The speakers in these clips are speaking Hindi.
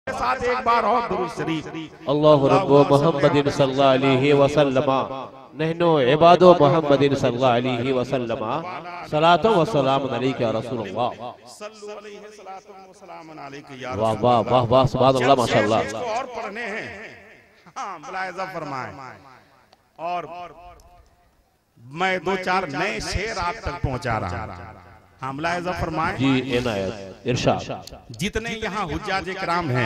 साथ एक बार और दुरूद शरीफ। अल्लाहु रब्बु मुहम्मदिन सल्लल्लाहु अलैहि वसल्लम नहनु इबादु मुहम्मदिन सल्लल्लाहु अलैहि वसल्लम सलातो व सलाम अलैका रसूलुल्लाह सल्लु अलैहि सलातो व सलाम अलैका या वाह वाह वाह वाह सुभान अल्लाह माशाअल्लाह। इसको और पढ़ने हैं। हाँ मुलाहिजा फरमाएं। और मैं दो चार नए शेर आप तक पहुंचा रहा हूं। हाँ मुलाहिजा फरमाएं जी इनायत इरशाद। जितने यहाँ हुज्जाज इकराम हैं,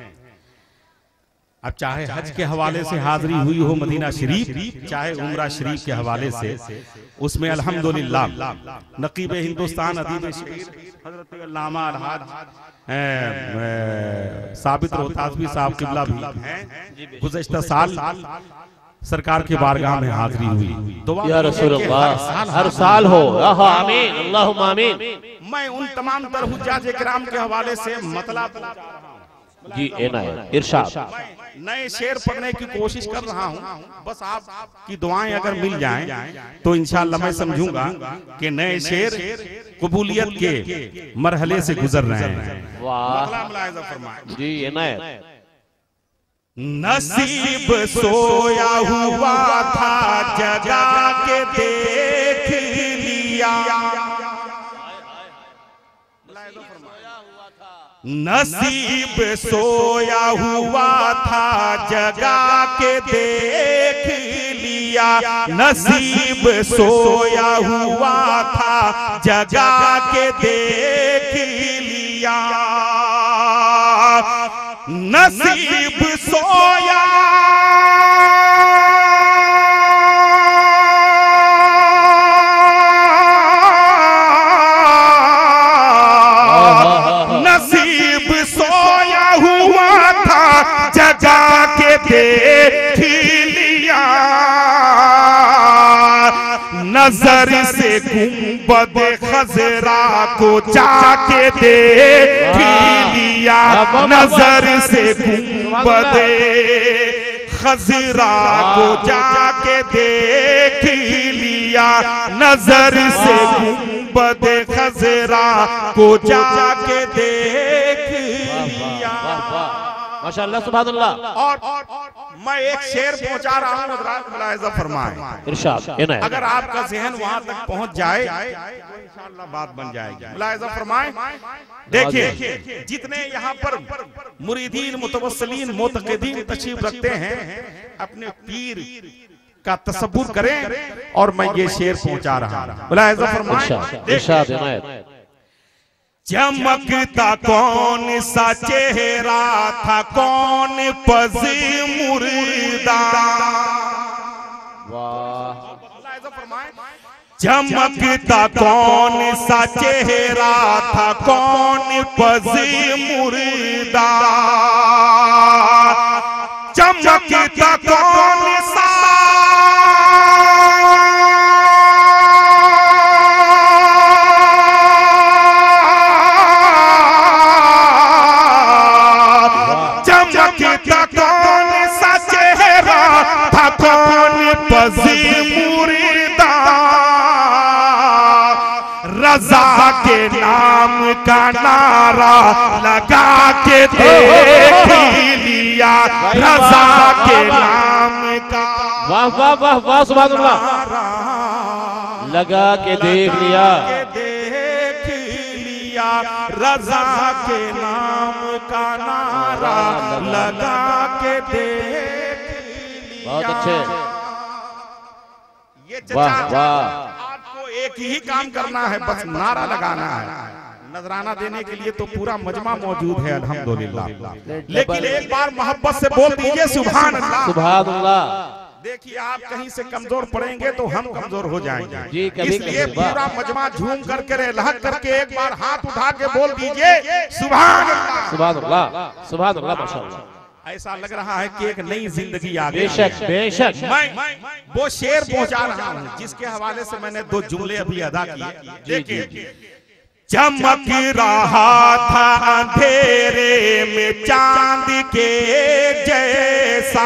अब चाहे हज के हवाले से हाजिरी हुई हो मदीना शरीफ, चाहे उम्रा शरीफ के हवाले से, उसमें अल्हम्दुलिल्लाह नकीब हिंदुस्तान अदीब शहीद हजरत अल्लामा अलहाज साबित रोहतासवी साहब किबला भी हैं। गुज़श्ता साल सरकार के बारगाह में हाजिरी हुई। दुआ या रसूलल्लाह हर साल हो। आमीन अल्लाहुम्मा आमीन। मैं उन तमाम तर हुज्जाज इकराम के हवाले से मतलब जी इनायत इरशाद। नए शेर पढ़ने की कोशिश कर रहा हूँ। बस आपकी दुआएं अगर मिल जाएं तो इंशाअल्लाह मैं समझूंगा कि नए शेर कबूलियत के मरहले से गुजर रहे हैं। वाह जी इनायत। नसीब सोया हुआ था जगा के देख लिया, नसीब सोया हुआ था जगा के देख लिया, नसीब सोया हुआ था जगा के देख लिया, नसीब सोया नसीब सोया हुआ था जगा के देख लिया, नजर से गुंबद खजरा को जाके देख लिया, नजर से गुंबद खजरा को जाके देख लिया, नजर से गुंबद खजरा को जाके देख लिया। माशाअल्लाह सुभान अल्लाह। और मैं एक शेर पहुंचा रहा हूँ, मुलाहिजा फरमाएं इरशाद इनायत। अगर आपका ज़हन वहां तक पहुंच जाए तो इंशाअल्लाह बात बन जाएगी। मुलाहिजा फरमाएं। देखिए जितने यहाँ पर मुरीदीन मुतवस्सिलीन मोतक़िदीन तशरीफ रखते हैं, अपने पीर का तसव्वुर करें और मैं ये शेर पहुंचा रहा हूँ। मुलाहिजा फरमाएं। इरशाद इनायत। चमकता कौन सा चेहरा था, कौन पज मुर्दा, चमकता कौन सा चेहरा था, कौन पज मुर्दा, चमकता कौन सा मुर्दा, रजा के नाम का नारा लगा के देख लिया, रजा के नाम का वाह वाह वाह वाह सुभान अल्लाह लगा के देख लिया, देख लिया, रजा के नाम का नारा लगा के देख लिया। बहुत अच्छे। ये वाह वाह। आपको एक ही काम करना है, बस नारा लगाना है। नजराना देने के लिए तो पूरा मजमा मौजूद है अल्हम्दुलिल्लाह, लेकिन एक बार मोहब्बत से बोल दीजिए सुभान अल्लाह सुभान अल्लाह। देखिए आप कहीं से कमजोर पड़ेंगे तो हम कमजोर हो जाएंगे, जी कभी इसलिए पूरा मजमा झूम करके लहक करके एक बार हाथ उठा के बोल दीजिए सुभान अल्लाह सुभान अल्लाह सुभान अल्लाह माशाअल्लाह। ऐसा लग रहा है कि एक नई जिंदगी आ गई। बेशक बेशक। मैं वो शेर पहुंचा रहा हूँ जिसके हवाले से मैंने दो जुमले अभी अदा किए। देखिए चमक रहा था अंधेरे में चांद के जैसा,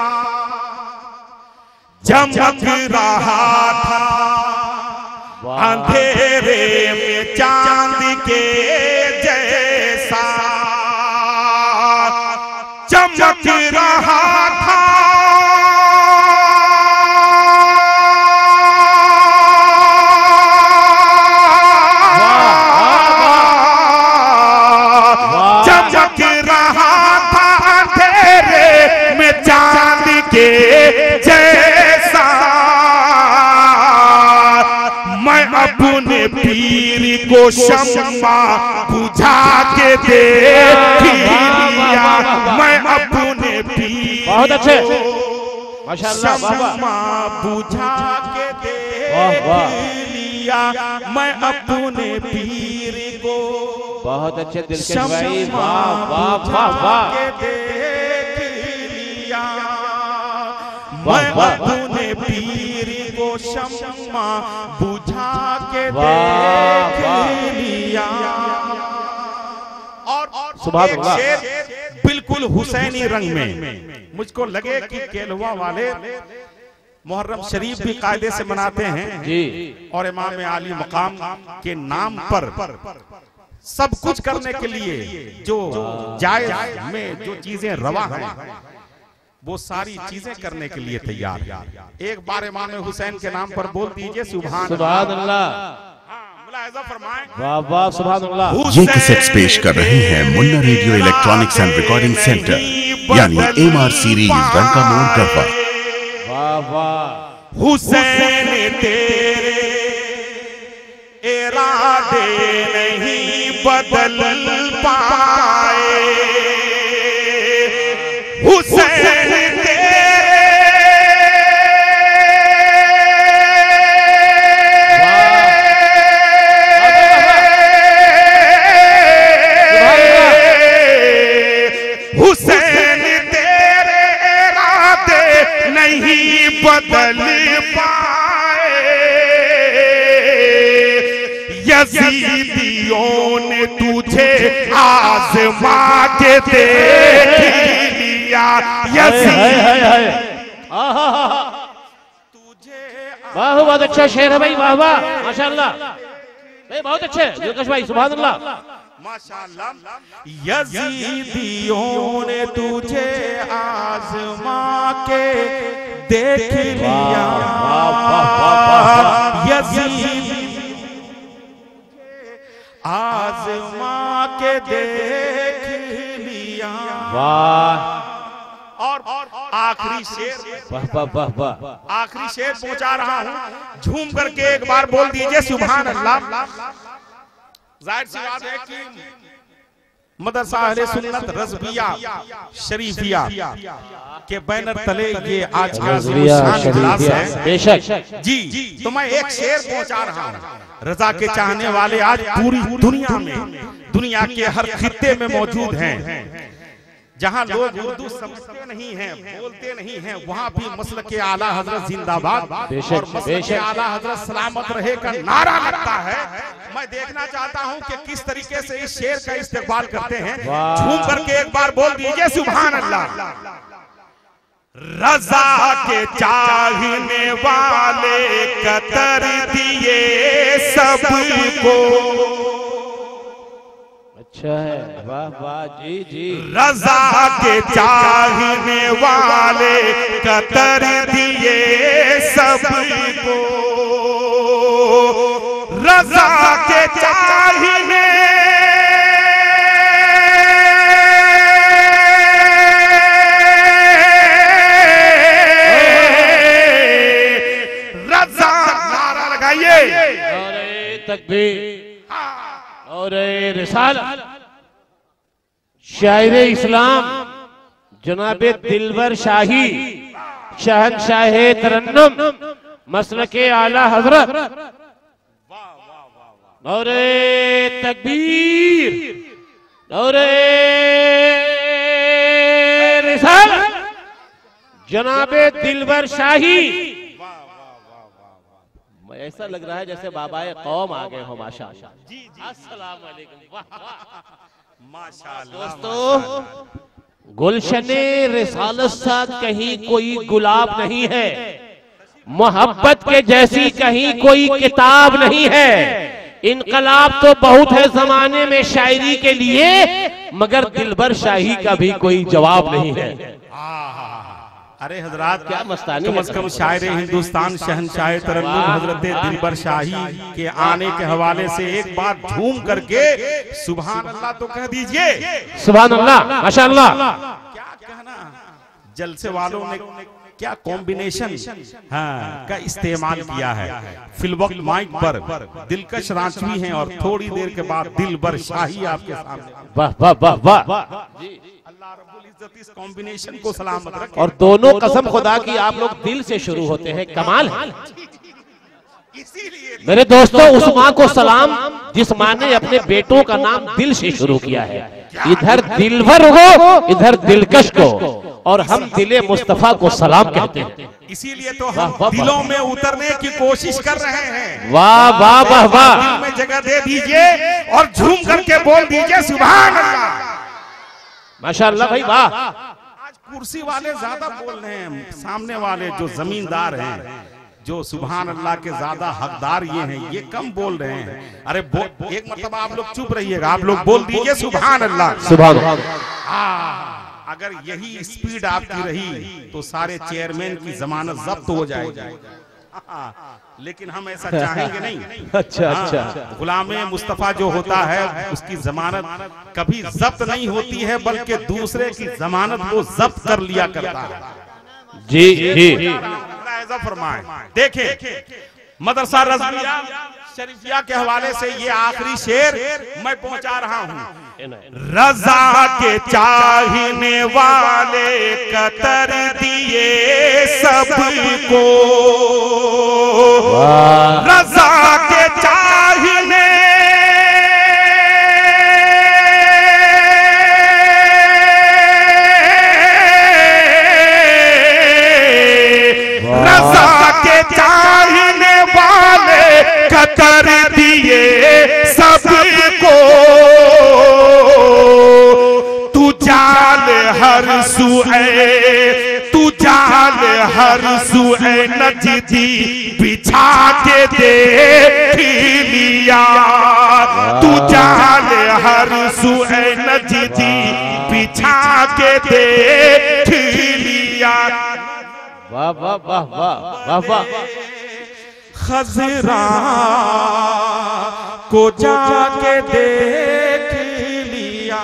चमक रहा था अंधेरे में चांद के जैसा, चमक रहा था चमक रहा था अंधेरे में चांद के जैसा। मैं अपने पीर को शम्मा बुझा के देख लिया। मैं अपने पीर बहुत अच्छे, माशाअल्लाह, शम्मा बुझा के देख लिया। मैं अपने पीर को बहुत अच्छे दिलकश भाई, वाह वाह वाह वाह, देख लिया। मैं अपने पीर को शम्मा बुझा के देख लिया। और सुभान एक अल्लाह, शेर बिल्कुल हुसैनी रंग में। मुझको लगे कि केलवा वाले मुहर्रम शरीफ भी कायदे से मनाते हैं जी, और इमाम आली मकाम के नाम पर सब कुछ करने के लिए जो जायज में जो चीजें रवा हैं वो सारी चीजें करने के लिए तैयार। एक बार इमाम हुसैन के नाम पर बोल दीजिए सुभान अल्लाह, मुलाहिजा फरमाएं, वाह वाह, सुभान अल्लाह। ये कैसेट्स पेश कर रहे हैं Munna radio electronics and recording centre यानी MR सीरीज रंका मोड़ गढ़वा। वाह वाह, हुसैन तेरे इरादे नहीं बदल पाए। हुसैन तेरे हुसैन तेरे इरादे नहीं बदल पाए। यजीदियों ने तुझे आज़मा के देख लिया। तुझे वाह, बहुत अच्छा शेर है भाई, वाह वाह, माशाअल्लाह भाई, बहुत अच्छे दिलकश भाई, सुभान अल्लाह, माशाअल्लाह। यजीदियों ने तुझे आज़मा के देख लिया। यजीदी आज़मा के देख लिया। वाह, और आखिरी शेर, वाह वाह वाह वाह, आखिरी शेर पहुंचा रहा हूं, झूम करके एक बार बोल दीजिए सुभान अल्लाह। जाहिर सी बात है कि मदरसा अहले सुन्नत रज़विया शरीफिया के बैनर तले ये आज का शान इजलास है। बेशक जी, तो मैं एक शेर पहुंचा रहा हूं। रजा के चाहने वाले आज पूरी दुनिया में, दुनिया के हर खित्ते में मौजूद हैं। जहां लोग उर्दू समझते नहीं हैं, बोलते नहीं हैं, वहां भी मसलक के आला हजरत जिंदाबाद और मसलक के आला हजरत सलामत रहे का नारा लगता है। मैं देखना चाहता हूं कि किस तरीके से इस शेर का इस्तेमाल करते हैं। झूम करके एक बार बोल दीजिए सुभान अल्लाह। रजा के चाहने वाले कतर दिए सबको। अच्छा है, वाह वाह, जी जी। रजा के चाहने वाले कतर दिए सबको। रजा के चाहने रजा, नारा लगाइए, नारे तकबीर, और रिसालत। शायर इस्लाम जनाबे दिलवर शाही शहनशाह तरन्नुम मसलके आला हजरत, और तकबीर, और रिसालत जनाबे दिलवर शाही। ऐसा लग रहा है जैसे बाबाए कौम आ गए हो, माशाअल्लाह। अस्सलाम वालेकुम। माशाअल्लाह। दोस्तों, गुलशने रिसालत सा कहीं कोई गुलाब नहीं है, मोहब्बत के जैसी कहीं कोई किताब नहीं है। इनकलाब तो बहुत है जमाने में शायरी के लिए, मगर दिलबर शाही का भी कोई जवाब नहीं है। अरे हजरात, क्या मस्तानी कम से कम शायर हिंदुस्तान शहनशाह तरन्नुम हजरत दिलबर शाही के आने के हवाले से एक बार झूम करके सुभान अल्लाह तो कह दीजिए। सुभान अल्लाह, माशाअल्लाह। क्या कहना, जलसे वालों ने क्या कॉम्बिनेशन का इस्तेमाल किया है। फिलवक्त माइक पर दिलकश रांचवी हैं और थोड़ी देर के बाद दिलबर शाही आपके सामने। वाह वाह वाह वाह। अल्लाह रब्बुल इज्जत इस कॉम्बिनेशन को सलामत रखे। और दोनों कसम खुदा की आप लोग दिल से शुरू होते हैं, कमाल है। इसीलिए मेरे दोस्तों, उस माँ को सलाम जिस माँ ने अपने बेटों का नाम दिल से शुरू किया है। इधर दिलवर हो, इधर दिलकश को, और हम दिले मुस्तफा को सलाम कहते हैं। इसीलिए तो हम दिलों में उतरने की कोशिश कर रहे हैं। वाह वाह वाह वाह। दिल में जगह दे दीजिए और झूम करके बोल दीजिए सुभान अल्लाह। माशाअल्लाह भाई, वाह। आज कुर्सी वाले ज्यादा बोल रहे हैं, सामने वाले जो जमींदार हैं, जो सुभान अल्लाह के ज्यादा हकदार ये हैं, ये कम बोल रहे हैं। अरे एक मतलब आप लोग चुप रहिएगा, आप लोग बोल दीजिए सुभान अल्लाह। सुभान अल्लाह। अगर यही स्पीड आपकी रही तो सारे चेयरमैन की जमानत जब्त हो जाएगी। लेकिन हम ऐसा चाहेंगे नहीं। अच्छा अच्छा। गुलामे मुस्तफा जो होता है उसकी जमानत कभी जब्त नहीं होती है, बल्कि दूसरे की जमानत को जब्त कर लिया करता है। जी जी। फरमाए, देखे मदरसा रज़विया शरीफिया के हवाले से ये आखिरी शेर मैं पहुंचा रहा हूँ। रजा के चाहने वाले कतर दिए सबको, रजा के चाहने चाहने वाले कतर दिए सबको, तू जाल हर सुए, तू जाल हर सुए नजदी बिछा के देख लिया, तू जाल हर सुए नजदी बिछा के देख लिया। वाह वाह वाह वाह वाह वाह। खजरा को जाके देख लिया।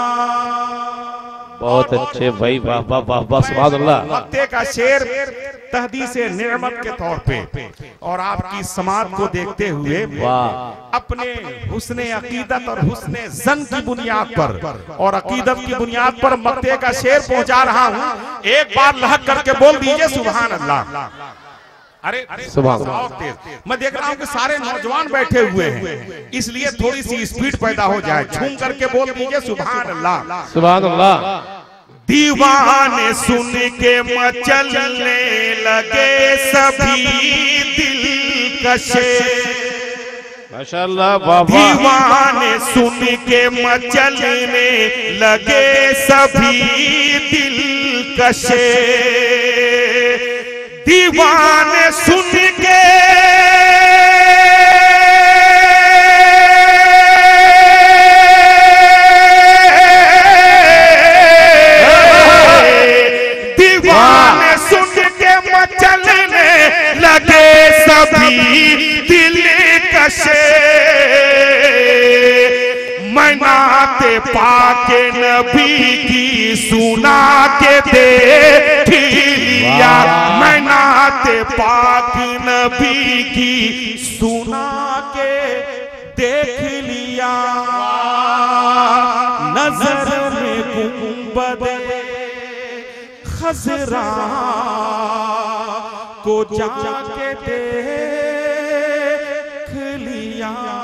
बहुत अच्छे भाई, वाह वाह वाह वाह। सुभान अल्लाह। मक्ते का शेर तहदीसे नेमत के तौर पे और आपकी समाज को देखते हुए अपने हुस्ने अकीदत और हुस्ने जन की बुनियाद पर और अकीदत की बुनियाद पर मक्ते का शेर पहुंचा रहा हूं। एक बार लहक करके बोल दीजिए सुभान अल्लाह। अरे सुभान। मैं देख रहा हूँ कि सारे नौजवान बैठे हुए हैं, इसलिए थोड़ी सी स्पीड पैदा हो जाए। झूम करके बोल दीजिए सुभान अल्लाह। सुभान अल्लाह। दीवाने सुन के मचलने लगे सभी दिलकशे, माशाअल्लाह, वाह वाह। दीवाने सुन के मचलने लगे सभी दिलकशे, दीवाने सुन के चलने लगे सभी दिलकशे, मनाते पाके नबी की सुना के देख लिया, मनाते पाक नबी की सुना के देख लिया, नजर में गुंबद खजरा को जाके देख लिया।